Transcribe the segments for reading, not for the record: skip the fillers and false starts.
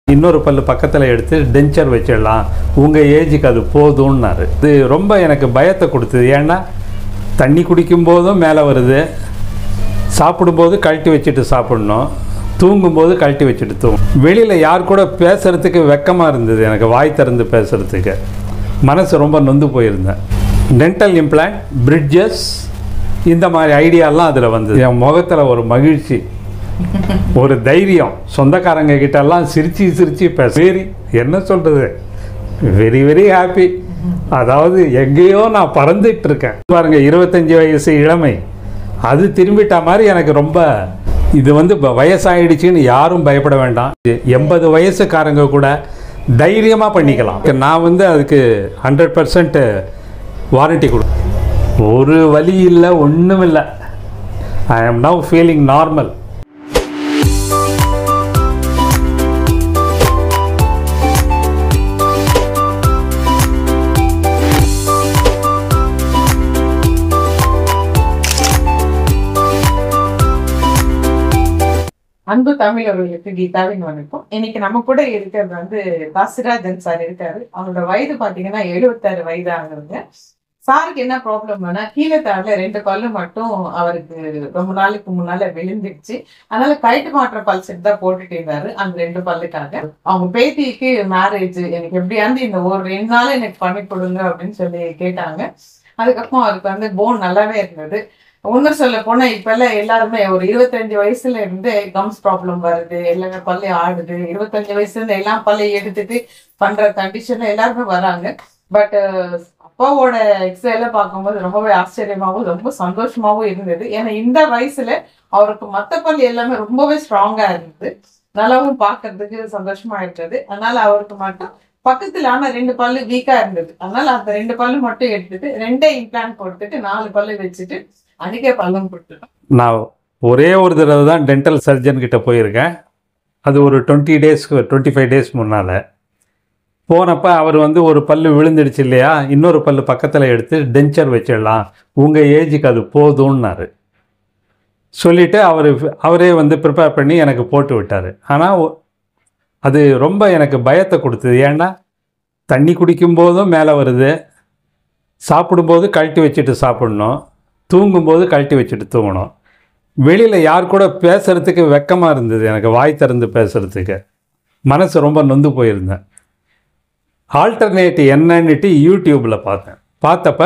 இன்னொரு பல்லு பக்கத்தில் எடுத்து டென்ச்சர் வச்சிடலாம், உங்கள் ஏஜுக்கு அது போதும்னாரு. இது ரொம்ப எனக்கு பயத்தை கொடுத்தது. ஏன்னா தண்ணி குடிக்கும்போதும் மேலே வருது, சாப்பிடும்போது கழட்டி வச்சுட்டு சாப்பிட்ணும், தூங்கும்போது கழட்டி வச்சுட்டு தூங்கும். வெளியில் யார் கூட பேசுகிறதுக்கு வெக்கமாக இருந்தது, எனக்கு வாய் திறந்து பேசுகிறதுக்கு மனசு ரொம்ப நொந்து போயிருந்தேன். டென்டல் இம்ப்ளான்ட், பிரிட்ஜஸ், இந்த மாதிரி ஐடியாலாம் அதில் வந்தது. என் முகத்தில் ஒரு மகிழ்ச்சி, ஒரு தைரியம், சொந்தக்காரங்க கிட்டெல்லாம் சிரித்து சிரித்து பேச, வெரி என்ன சொல்கிறது, வெரி வெரி ஹாப்பி. அதாவது எங்கேயோ நான் பறந்துட்டு இருக்கேன் பாருங்கள். 25 வயசு இளமை அது திரும்பிட்ட மாதிரி எனக்கு ரொம்ப. இது வந்து வயசாயிடுச்சுன்னு யாரும் பயப்பட வேண்டாம். 80 வயசுக்காரங்க கூட தைரியமாக பண்ணிக்கலாம். நான் வந்து அதுக்கு 100% வாரண்டி கொடு. ஒரு வலி இல்லை, ஒன்றும் இல்லை. ஐ ஆம் நவ் ஃபீலிங் நார்மல். அன்பு தமிழர்களுக்கு கீதாவின் வணக்கம். இன்னைக்கு நம்ம கூட இருக்கிறது வந்து பாசிராஜன் சார் இருக்காரு. அவரோட வயது பாத்தீங்கன்னா 76 வயது ஆகுதுங்க. சாருக்கு என்ன ப்ராப்ளம்னா, கீழே தாழ 2 பல்லு மட்டும் அவருக்கு ரொம்ப நாளுக்கு முன்னால விழுந்துடுச்சு. அதனால கயிட்டு மாற்ற பல் செட் தான் போட்டுட்டு இருந்தாரு அந்த 2 பல்லுக்காக. அவங்க பேத்திக்கு மேரேஜ், எனக்கு எப்படியாந்து இந்த ஒரு 2 நாள் எனக்கு பண்ணி கொடுங்க அப்படின்னு சொல்லி கேட்டாங்க. அதுக்கப்புறம் அவருக்கு வந்து போன் நல்லாவே இருந்தது. உண்மை சொல்ல போனா இப்ப எல்லாம் எல்லாருமே ஒரு 25 வயசுல இருந்து கம்ஸ் ப்ராப்ளம் வருது, எல்லாமே பல்லு ஆடுது. 25 வயசுல இருந்து எல்லாம் பல்லையும் எடுத்துட்டு பண்ற கண்டிஷன்ல எல்லாருமே வராங்க. பட் அப்பாவோட எக்ஸைல பார்க்கும்போது ரொம்பவே ஆச்சரியமாகவும் ரொம்ப சந்தோஷமாவும் இருந்தது. ஏன்னா இந்த வயசுல அவருக்கு மத்த பல்லு எல்லாமே ரொம்பவே ஸ்ட்ராங்கா இருந்தது, நல்லாவும் பார்க்கறதுக்கு சந்தோஷமா இருந்தது. அதனால அவருக்கு மட்டும் பக்கத்துல ஆனா 2 பல்லு வீக்கா இருந்தது. அதனால அந்த 2 பல்லு மட்டும் எடுத்துட்டு 2 இம்ப்ளான்ட் கொடுத்துட்டு 4 பல்லு வச்சுட்டு அன்றைக்கே பல்லும் கொடுத்துட்டோம். நான் ஒரே ஒரு தடவை தான் டென்டல் சர்ஜன் கிட்ட போயிருக்கேன். அது ஒரு 25 டேஸ் முன்னால் போனப்போ அவர் வந்து ஒரு பல்லு விழுந்துடுச்சு இல்லையா, இன்னொரு பல்லு பக்கத்தில் எடுத்து டென்ச்சர் வச்சிடலாம், உங்கள் ஏஜுக்கு அது போதும்னாரு. சொல்லிவிட்டு அவரே வந்து ப்ரிப்பேர் பண்ணி எனக்கு போட்டு விட்டார். ஆனால் அது ரொம்ப எனக்கு பயத்தை கொடுத்தது. ஏன்னா தண்ணி குடிக்கும்போதும் மேலே வருது, சாப்பிடும்போது கழட்டி வச்சுட்டு சாப்பிட்ணும், தூங்கும்போது கழட்டி வச்சுட்டு தூங்கணும். வெளியில் யார் கூட பேசுகிறதுக்கு வெக்கமாக இருந்தது, எனக்கு வாய் திறந்து பேசுகிறதுக்கு மனசு ரொம்ப நொந்து போயிருந்தேன். ஆல்டர்னேட் என்னன்னுட்டு யூடியூப்பில் பார்த்தப்ப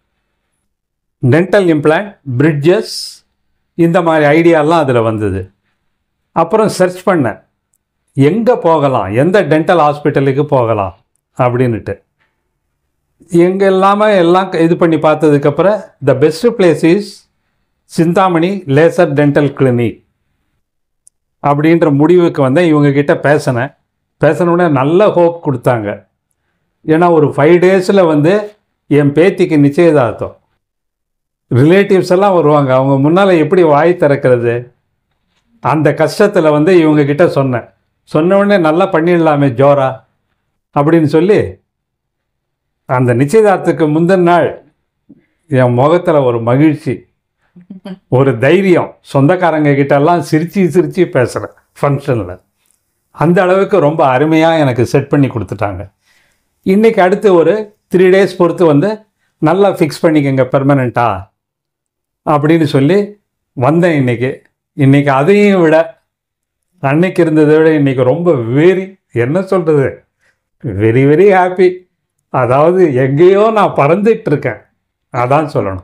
டென்டல் இம்ப்ளான்ட், பிரிட்ஜஸ், இந்த மாதிரி ஐடியாலாம் அதில் வந்தது. அப்புறம் சர்ச் பண்ணேன், எங்கே போகலாம், எந்த டென்டல் ஹாஸ்பிட்டலுக்கு போகலாம் அப்படின்ட்டு. எங்கே இல்லாமல் எல்லாம் இது பண்ணி பார்த்ததுக்கப்புறம் the best place is Chintamani laser dental clinic அப்படின்ற முடிவுக்கு வந்தேன். இவங்கக்கிட்ட பேசினோடனே நல்ல ஹோப் கொடுத்தாங்க. ஏன்னா ஒரு 5 டேஸில் வந்து என் பேத்திக்கு நிச்சயதார்த்தம். ரிலேட்டிவ்ஸ் எல்லாம் வருவாங்க, அவங்க முன்னால் எப்படி வாய் திறக்கிறது, அந்த கஷ்டத்தில் வந்து இவங்கக்கிட்ட சொன்ன உடனே நல்லா பண்ணிடலாமே ஜோரா அப்படின்னு சொல்லி அந்த நிச்சயதார்த்தத்துக்கு முந்தின நாள் என் முகத்தில் ஒரு மகிழ்ச்சி, ஒரு தைரியம், சொந்தக்காரங்க கிட்டெல்லாம் சிரித்து சிரித்து பேசுகிறேன் ஃபங்க்ஷனில். அந்த அளவுக்கு ரொம்ப அருமையாக எனக்கு செட் பண்ணி கொடுத்துட்டாங்க. இன்றைக்கி அடுத்து ஒரு 3 டேஸ் பொறுத்து வந்து நல்லா ஃபிக்ஸ் பண்ணிக்கங்க பெர்மனெண்ட்டாக அப்படின்னு சொல்லி வந்தேன். இன்றைக்கி அதையும் விட அன்னைக்கு இருந்ததை விட இன்றைக்கி ரொம்ப என்ன சொல்கிறது, வெரி வெரி ஹாப்பி. அதாவது எங்கேயோ நான் பறந்துட்டு இருக்கேன், அதான் சொல்லணும்.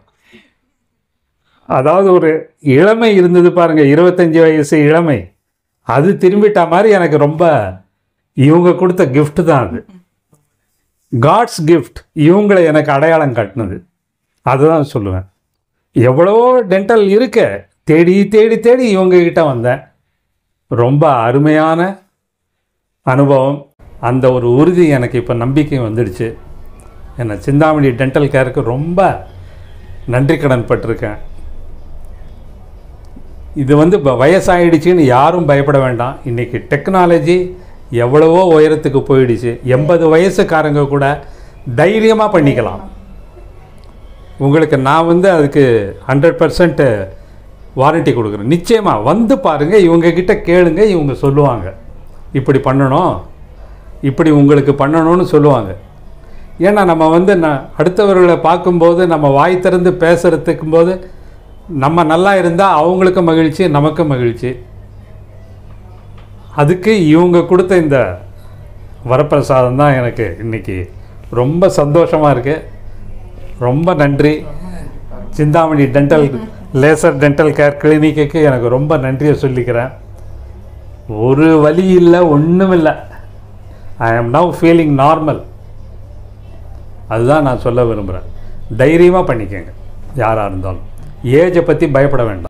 அதாவது ஒரு இளமை இருந்தது பாருங்கள், 25 வயசு இளமை அது திரும்பிட்ட மாதிரி எனக்கு ரொம்ப. இவங்க கொடுத்த கிஃப்ட் தான் அது, காட்ஸ் கிஃப்ட். இவங்களை எனக்கு அடையாளம் காட்டினது, அதுதான் சொல்லுவேன். எவ்வளவோ டென்டல் இருக்க தேடி தேடி தேடி இவங்ககிட்ட வந்தேன். ரொம்ப அருமையான அனுபவம். அந்த ஒரு உறுதி எனக்கு இப்போ நம்பிக்கை வந்துடுச்சு. என்னை சிந்தாமணி டென்டல் கேருக்கு ரொம்ப நன்றி கடன் பட்டிருக்கேன். இது வந்து வயசாயிடுச்சுன்னு யாரும் பயப்பட வேண்டாம். இன்றைக்கி டெக்னாலஜி எவ்வளவோ உயரத்துக்கு போயிடுச்சு. 80 வயசுக்காரங்க கூட தைரியமாக பண்ணிக்கலாம். உங்களுக்கு நான் வந்து அதுக்கு 100% வாரண்டி கொடுக்குறேன். நிச்சயமாக வந்து பாருங்கள், இவங்கக்கிட்ட கேளுங்க, இவங்க சொல்லுவாங்க. இப்படி பண்ணணும், இப்படி உங்களுக்கு பண்ணணும்னு சொல்லுவாங்க. ஏன்னா நம்ம வந்து அடுத்தவர்களை பார்க்கும்போது நம்ம வாய் திறந்து பேசுகிறதுக்கும் போது நம்ம நல்லா இருந்தால் அவங்களுக்கும் மகிழ்ச்சி, நமக்கும் மகிழ்ச்சி. அதுக்கு இவங்க கொடுத்த இந்த வரப்பிரசாதம் தான் எனக்கு இன்றைக்கி ரொம்ப சந்தோஷமாக இருக்குது. ரொம்ப நன்றி. Chintamani dental laser dental care கிளினிக்கு எனக்கு ரொம்ப நன்றியை சொல்லிக்கிறேன். ஒரு வலி இல்லை, ஒன்றும் இல்லை. ஐ ஆம் நவ் ஃபீலிங் நார்மல். அதுதான் நான் சொல்ல விரும்புகிறேன். தைரியமாக பண்ணிக்கங்க யாராக இருந்தாலும். ஏஜை பற்றி பயப்பட வேண்டாம்.